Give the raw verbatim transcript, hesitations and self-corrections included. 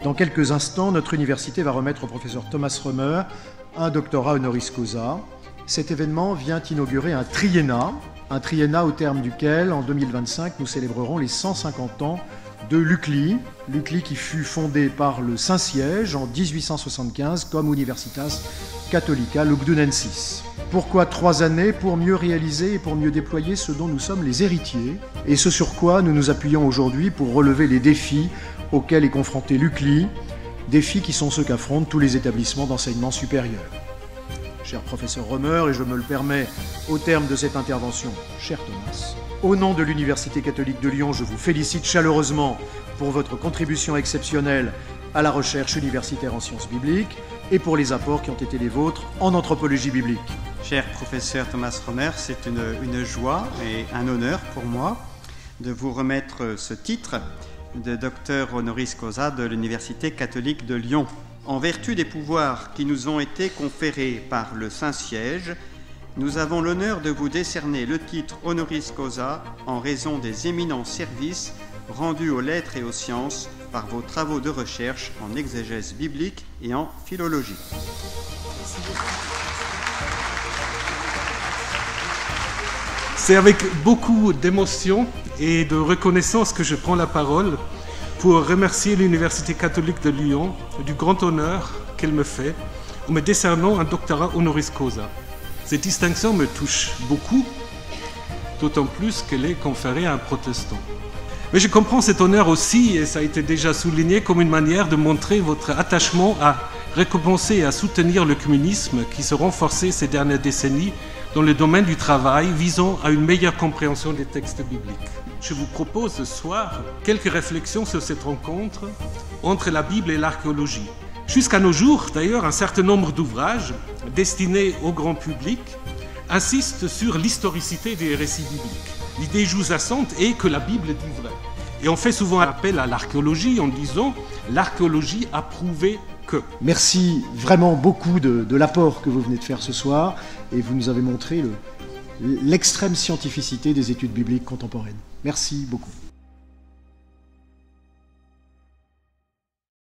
Dans quelques instants, notre université va remettre au professeur Thomas Römer un doctorat honoris causa. Cet événement vient inaugurer un triennat, un triennat au terme duquel, en deux mille vingt-cinq, nous célébrerons les cent cinquante ans de l'U C L I, l'U C L I qui fut fondé par le Saint-Siège en dix-huit cent soixante-quinze comme Universitas Catholica Lugdunensis. Pourquoi trois années? Pour mieux réaliser et pour mieux déployer ce dont nous sommes les héritiers, et ce sur quoi nous nous appuyons aujourd'hui pour relever les défis auxquels est confronté l'U C L I, défis qui sont ceux qu'affrontent tous les établissements d'enseignement supérieur. Cher professeur Römer, et je me le permets au terme de cette intervention, cher Thomas, au nom de l'Université catholique de Lyon, je vous félicite chaleureusement pour votre contribution exceptionnelle à la recherche universitaire en sciences bibliques et pour les apports qui ont été les vôtres en anthropologie biblique. Cher professeur Thomas Römer, c'est une, une joie et un honneur pour moi de vous remettre ce titre de docteur honoris causa de l'Université catholique de Lyon. En vertu des pouvoirs qui nous ont été conférés par le Saint-Siège, nous avons l'honneur de vous décerner le titre honoris causa en raison des éminents services rendus aux lettres et aux sciences par vos travaux de recherche en exégèse biblique et en philologie. C'est avec beaucoup d'émotion et de reconnaissance que je prends la parole pour remercier l'Université catholique de Lyon du grand honneur qu'elle me fait en me décernant un doctorat honoris causa. Cette distinction me touche beaucoup, d'autant plus qu'elle est conférée à un protestant. Mais je comprends cet honneur aussi, et ça a été déjà souligné, comme une manière de montrer votre attachement à récompenser et à soutenir le communisme qui s'est renforcé ces dernières décennies dans le domaine du travail visant à une meilleure compréhension des textes bibliques. Je vous propose ce soir quelques réflexions sur cette rencontre entre la Bible et l'archéologie. Jusqu'à nos jours, d'ailleurs, un certain nombre d'ouvrages destinés au grand public insistent sur l'historicité des récits bibliques. L'idée sous-jacente est que la Bible dit vrai. Et on fait souvent appel à l'archéologie en disant « l'archéologie a prouvé que ». Merci vraiment beaucoup de, de l'apport que vous venez de faire ce soir, et vous nous avez montré le, l'extrême scientificité des études bibliques contemporaines. Merci beaucoup.